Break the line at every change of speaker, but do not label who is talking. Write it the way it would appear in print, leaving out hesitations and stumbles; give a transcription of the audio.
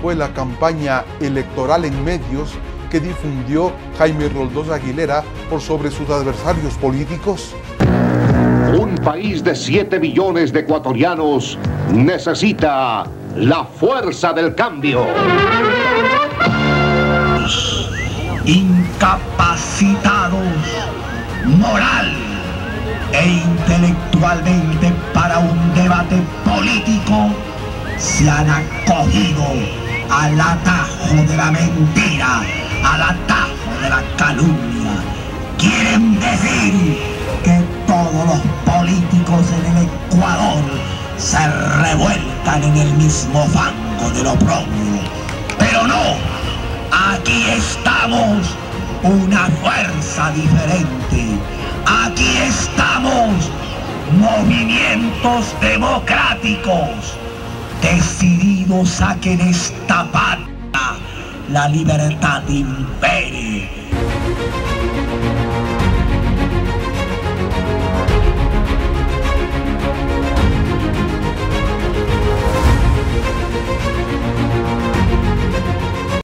fue la campaña electoral en medios que difundió Jaime Roldós Aguilera por sobre sus adversarios políticos?
Un país de 7 billones de ecuatorianos necesita la fuerza del cambio.
Incapacitados moral e intelectualmente para un debate político, se han acogido al atajo de la mentira, al atajo de la calumnia. Quieren decir que todos los políticos en el Ecuador se revuelcan en el mismo fango del oprobio. Pero no, aquí estamos una fuerza diferente. Aquí estamos movimientos democráticos decididos a que en esta patria la libertad impere.